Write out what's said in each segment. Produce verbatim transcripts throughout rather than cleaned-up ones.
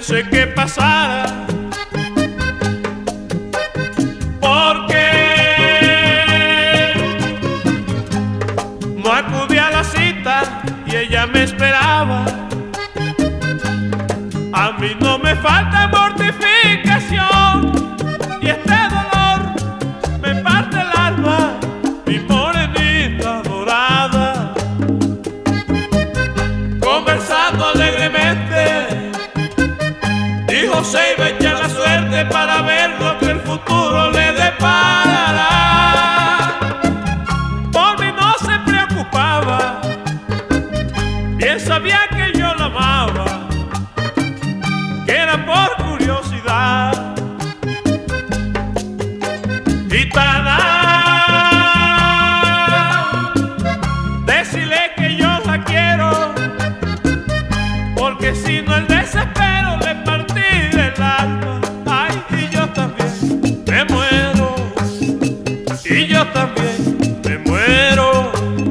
pensé que pasara, porque no acudí a la cita y ella me esperaba. A mí no me falta mortificación y este dolor me parte el alma, mi morenita dorada. Conversando alegremente, dijo se iba a echar la suerte para ver lo que el futuro le deparará. Por mí no se preocupaba, bien sabía que yo la amaba, que era por curiosidad. Gitana, decile que yo la quiero, porque si no el desespero le partí del alma. Ay, y yo también me muero, y yo también me muero.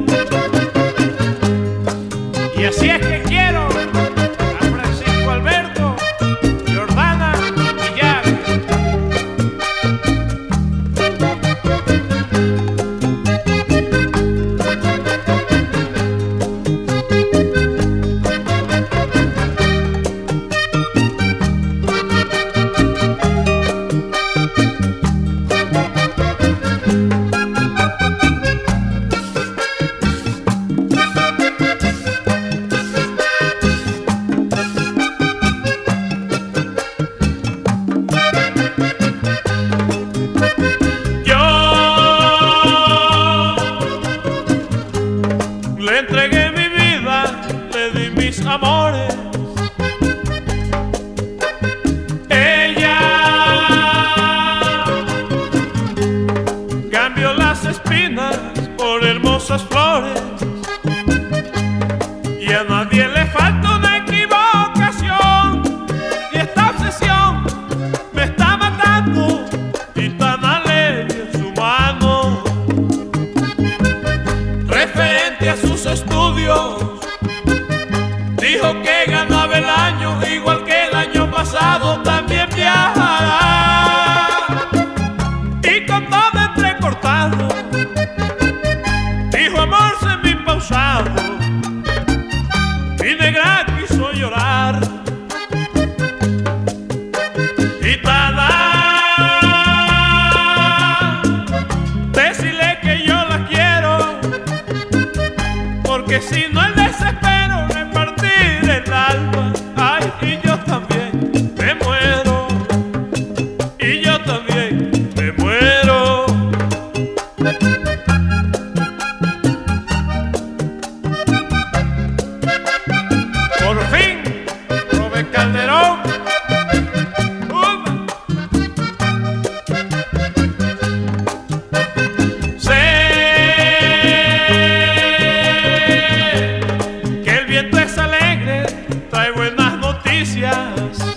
Y así es que quiero a Francisco Alberto, Jordana y Jack. Le entregué mi vida, le di mis amores. Ella cambió las espinas por hermosas flores, y a nadie le falta una equivocación, y esta obsesión me está matando, y tan alegre en su mano. Referente a sus estudios, dijo que ganaba el año igual que el año pasado, también viajará. Y con todo entrecortado, dijo amor semi-pausado, mi negra quiso llorar. Gitana, decile que yo la quiero, porque si no el desespero me partí del alma. Ay, y yo también me muero, y yo también me muero. Por fin, Robert Calderón. ¡Upa! Sé que el viento es alegre, trae buenas noticias.